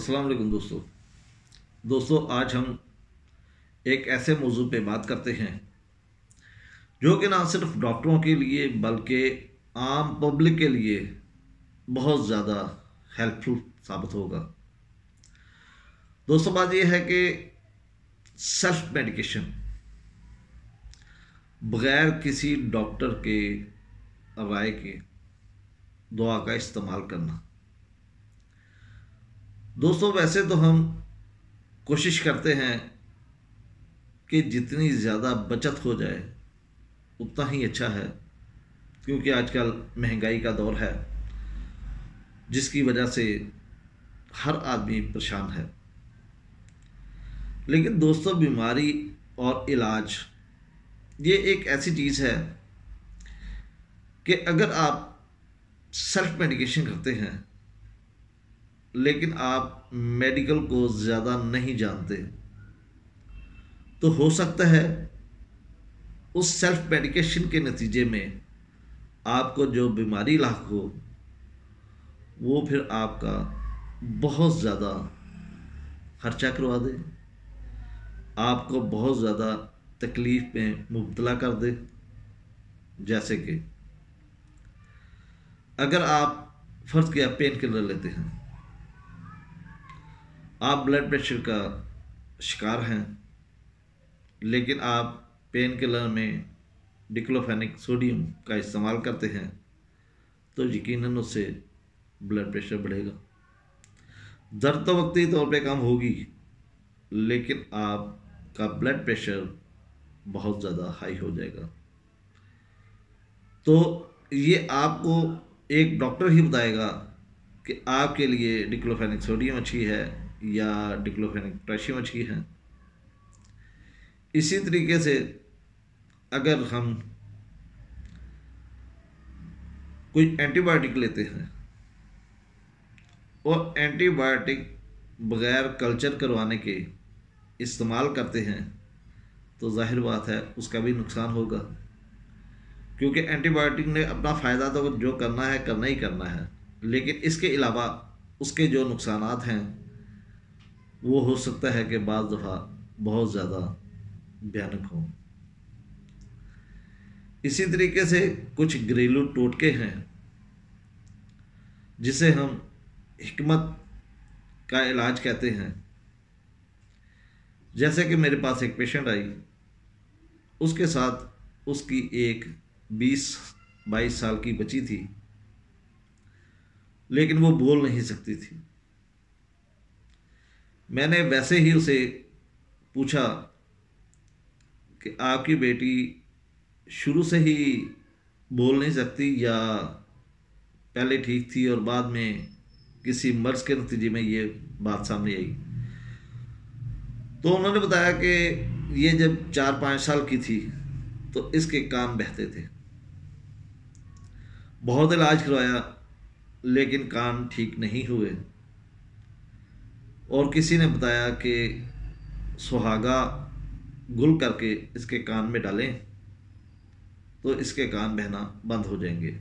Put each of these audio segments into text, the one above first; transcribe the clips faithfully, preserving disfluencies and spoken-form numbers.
अस्सलाम वालेकुम दोस्तों दोस्तों आज हम एक ऐसे मौजू पे बात करते हैं जो कि ना सिर्फ डॉक्टरों के लिए बल्कि आम पब्लिक के लिए बहुत ज़्यादा हेल्पफुल साबित होगा। दोस्तों बात यह है कि सेल्फ मेडिकेशन, बगैर किसी डॉक्टर के राय के दवा का इस्तेमाल करना। दोस्तों वैसे तो हम कोशिश करते हैं कि जितनी ज़्यादा बचत हो जाए उतना ही अच्छा है, क्योंकि आजकल महंगाई का दौर है जिसकी वजह से हर आदमी परेशान है। लेकिन दोस्तों बीमारी और इलाज ये एक ऐसी चीज़ है कि अगर आप सेल्फ मेडिकेशन करते हैं लेकिन आप मेडिकल को ज़्यादा नहीं जानते तो हो सकता है उस सेल्फ मेडिकेशन के नतीजे में आपको जो बीमारी लाक हो वो फिर आपका बहुत ज़्यादा खर्चा करवा दे, आपको बहुत ज़्यादा तकलीफ़ में मुब्तला कर दे। जैसे कि अगर आप फ़र्ज़ किया पेन किलर लेते हैं, आप ब्लड प्रेशर का शिकार हैं, लेकिन आप पेन किलर में डिक्लोफेनिक सोडियम का इस्तेमाल करते हैं तो यकीनन उससे ब्लड प्रेशर बढ़ेगा। दर्द तो वक्ती तौर पे कम होगी लेकिन आपका ब्लड प्रेशर बहुत ज़्यादा हाई हो जाएगा। तो ये आपको एक डॉक्टर ही बताएगा कि आपके लिए डिक्लोफेनिक सोडियम अच्छी है या डिक्लोफेनिक पोटेशियम अच्छी है। इसी तरीके से अगर हम कोई एंटीबायोटिक लेते हैं और एंटीबायोटिक बगैर कल्चर करवाने के इस्तेमाल करते हैं तो जाहिर बात है उसका भी नुकसान होगा, क्योंकि एंटीबायोटिक ने अपना फ़ायदा तो जो करना है करना ही करना है, लेकिन इसके अलावा उसके जो नुकसानात हैं वो हो सकता है कि बाज़ दफ़ा बहुत ज़्यादा भयानक हो। इसी तरीके से कुछ घरेलू टोटके हैं जिसे हम हिकमत का इलाज कहते हैं। जैसे कि मेरे पास एक पेशेंट आई, उसके साथ उसकी एक बीस बाईस साल की बच्ची थी, लेकिन वो बोल नहीं सकती थी। मैंने वैसे ही उसे पूछा कि आपकी बेटी शुरू से ही बोल नहीं सकती या पहले ठीक थी और बाद में किसी मर्ज के नतीजे में ये बात सामने आई। तो उन्होंने बताया कि ये जब चार पाँच साल की थी तो इसके कान बहते थे, बहुत इलाज करवाया लेकिन कान ठीक नहीं हुए, और किसी ने बताया कि सुहागा गुल करके इसके कान में डालें तो इसके कान बहना बंद हो जाएंगे।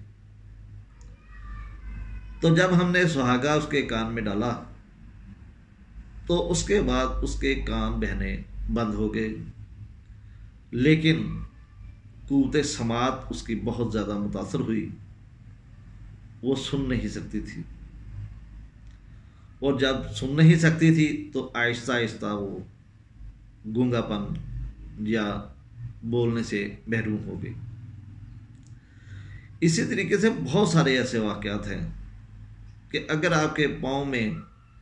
तो जब हमने सुहागा उसके कान में डाला तो उसके बाद उसके कान बहने बंद हो गए, लेकिन क़ुव्वत समात उसकी बहुत ज़्यादा मुतासर हुई, वो सुन नहीं सकती थी, और जब सुन नहीं सकती थी तो आहिस्ता आहिस्ता वो गूंगापन या बोलने से महरूम हो गई। इसी तरीके से बहुत सारे ऐसे वाक़यात हैं कि अगर आपके पाँव में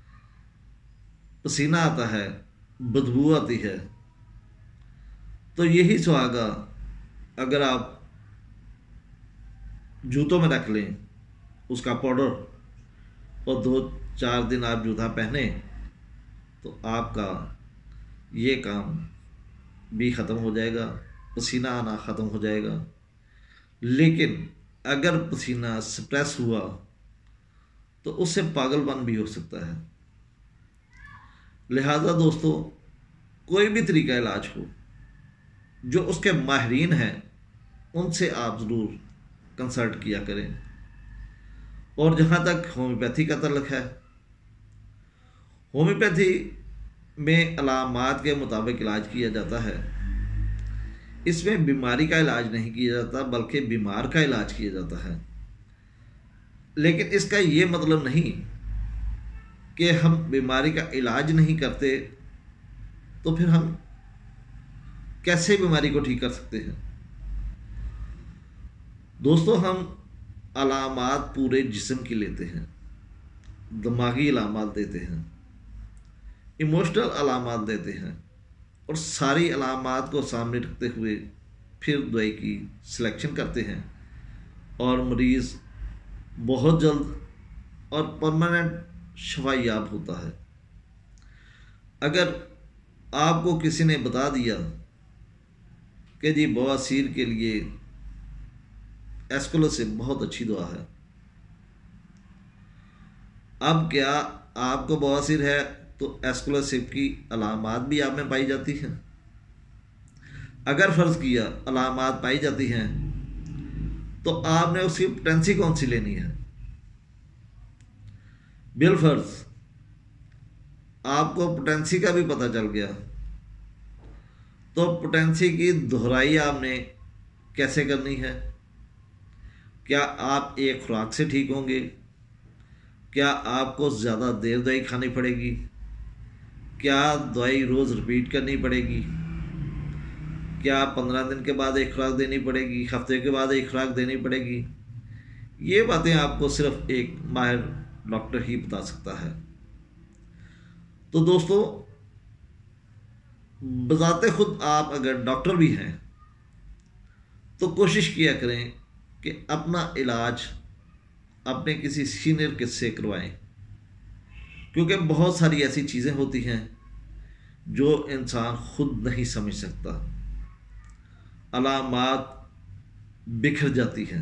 पसीना आता है, बदबू आती है, तो यही सुहागा अगर आप जूतों में रख लें उसका पाउडर और दो चार दिन आप जूता पहने तो आपका ये काम भी ख़त्म हो जाएगा, पसीना आना ख़त्म हो जाएगा। लेकिन अगर पसीना सप्रेस हुआ तो उससे पागलपन भी हो सकता है। लिहाजा दोस्तों कोई भी तरीका इलाज हो जो उसके माहिरीन हैं उनसे आप ज़रूर कंसल्ट किया करें। और जहाँ तक होम्योपैथी का तल्लुक़ है, ہومیوپیتھی میں علامات کے مطابق علاج کیا جاتا ہے. اس میں بیماری کا علاج نہیں کیا جاتا بلکہ بیمار کا علاج کیا جاتا ہے. لیکن اس کا یہ مطلب نہیں کہ ہم بیماری کا علاج نہیں کرتے تو پھر ہم کیسے بیماری کو ٹھیک کر سکتے ہیں. دوستو، ہم علامات پورے جسم کی لیتے ہیں، دماغی علامات دیتے ہیں، ایموشنل علامات دیتے ہیں، اور ساری علامات کو سامنے رکھتے ہوئے پھر دوائی کی سلیکشن کرتے ہیں، اور مریض بہت جلد اور پرماننٹ شفا یاب ہوتا ہے. اگر آپ کو کسی نے بتا دیا کہ جی بواسیر کے لیے ایسکولوسب بہت اچھی دوا ہے، اب کیا آپ کو بواسیر ہے تو ایسکولوسب کی علامات بھی آپ میں پائی جاتی ہیں؟ اگر فرض کیا علامات پائی جاتی ہیں تو آپ نے اس کی پوٹینسی کون سی لینی ہے؟ بالفرض آپ کو پوٹینسی کا بھی پتہ چل گیا تو پوٹینسی کی دہرائی آپ نے کیسے کرنی ہے؟ کیا آپ ایک خوراک سے ٹھیک ہوں گے؟ کیا آپ کو زیادہ دیر دوائی کھانی پڑے گی؟ کیا دوائی روز رپیٹ کرنی پڑے گی؟ کیا پندرہ دن کے بعد ایک خوراک دینی پڑے گی؟ ہفتے کے بعد ایک خوراک دینی پڑے گی؟ یہ باتیں آپ کو صرف ایک ماہر ڈاکٹر ہی بتا سکتا ہے. تو دوستو، بذات خود آپ اگر ڈاکٹر بھی ہیں تو کوشش کیا کریں کہ اپنا علاج اپنے کسی سینئر کس سے کروائیں، کیونکہ بہت ساری ایسی چیزیں ہوتی ہیں جو انسان خود نہیں سمجھ سکتا. علامات بکھر جاتی ہیں،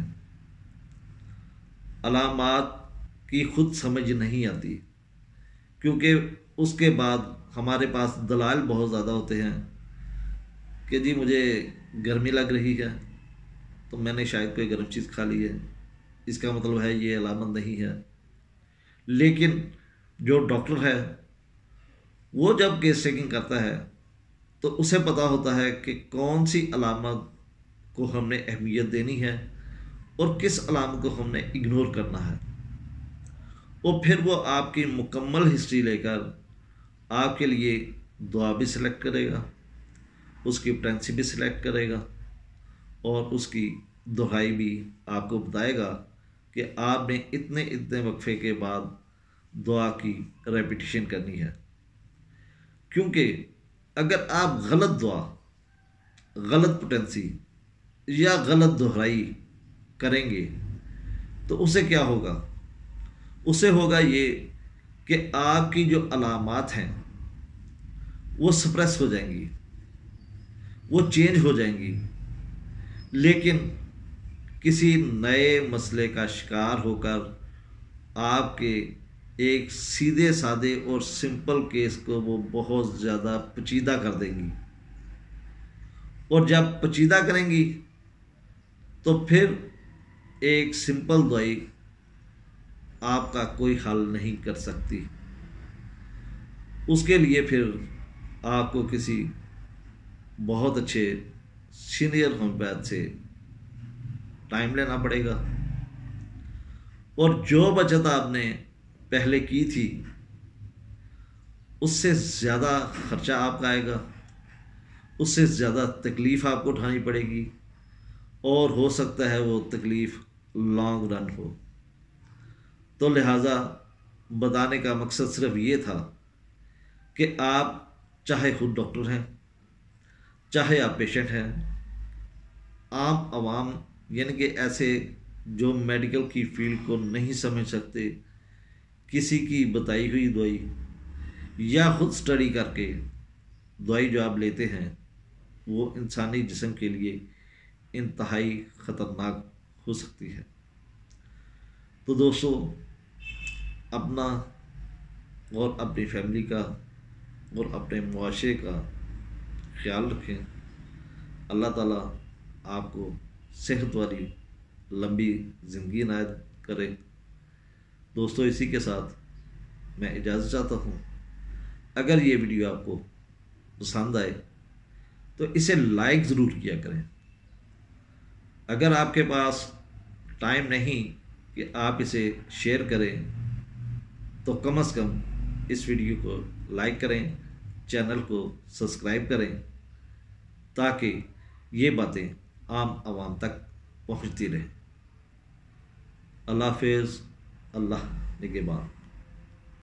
علامات کی خود سمجھ نہیں آتی، کیونکہ اس کے بعد ہمارے پاس دلائل بہت زیادہ ہوتے ہیں کہ جی مجھے گرمی لگ رہی ہے تو میں نے شاید کوئی گرم چیز کھا لی ہے، اس کا مطلب ہے یہ علامت نہیں ہے. لیکن جو ڈاکٹر ہے وہ جب کیس چیکنگ کرتا ہے تو اسے پتہ ہوتا ہے کہ کون سی علامت کو ہم نے اہمیت دینی ہے اور کس علامت کو ہم نے اگنور کرنا ہے، اور پھر وہ آپ کی مکمل ہسٹری لے کر آپ کے لیے دوا بھی سلیکٹ کرے گا، اس کی پوٹینسی بھی سلیکٹ کرے گا، اور اس کی دہائی بھی آپ کو بتائے گا کہ آپ نے اتنے اتنے وقفے کے بعد دعا کی ریپیٹیشن کرنی ہے. کیونکہ اگر آپ غلط دعا، غلط پوٹینسی یا غلط دہرائی کریں گے تو اسے کیا ہوگا؟ اسے ہوگا یہ کہ آپ کی جو علامات ہیں وہ سپریس ہو جائیں گی، وہ چینج ہو جائیں گی، لیکن کسی نئے مسئلے کا شکار ہو کر آپ کے ایک سیدھے سادے اور سمپل کیس کو وہ بہت زیادہ پیچیدہ کر دیں گی، اور جب پیچیدہ کریں گی تو پھر ایک سمپل دوائی آپ کا کوئی حل نہیں کر سکتی. اس کے لیے پھر آپ کو کسی بہت اچھے سینئر ہومیوپیتھ سے ٹائم لینا پڑے گا، اور جو بچت آپ نے پہلے کی تھی اس سے زیادہ خرچہ آپ کا آئے گا، اس سے زیادہ تکلیف آپ کو اٹھانی پڑے گی، اور ہو سکتا ہے وہ تکلیف لانگ رن ہو. تو لہٰذا بتانے کا مقصد صرف یہ تھا کہ آپ چاہے خود ڈاکٹر ہیں، چاہے آپ پیشنٹ ہیں، عام عوام یعنی کہ ایسے جو میڈیکل کی فیلڈ کو نہیں سمجھ سکتے، کسی کی بتائی ہوئی دوائی یا خود سٹڈی کر کے دوائی جو آپ لیتے ہیں وہ انسانی جسم کے لیے انتہائی خطرناک ہو سکتی ہے. تو دوستو، اپنا اور اپنی فیملی کا اور اپنے معاشرے کا خیال رکھیں. اللہ تعالیٰ آپ کو صحت والی لمبی زندگی عنایت کرے. دوستو، اسی کے ساتھ میں اجازت چاہتا ہوں. اگر یہ ویڈیو آپ کو پسند آئے تو اسے لائک ضرور کیا کریں. اگر آپ کے پاس ٹائم نہیں کہ آپ اسے شیئر کریں تو کم از کم اس ویڈیو کو لائک کریں، چینل کو سبسکرائب کریں تاکہ یہ باتیں عام عوام تک پہنچتی رہیں. اللہ حافظ. اللہ نگہبان.